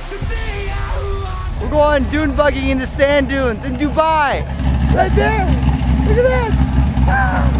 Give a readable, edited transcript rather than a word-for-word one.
We're going dune bugging in the sand dunes in Dubai. Right there. Look at that. Ah.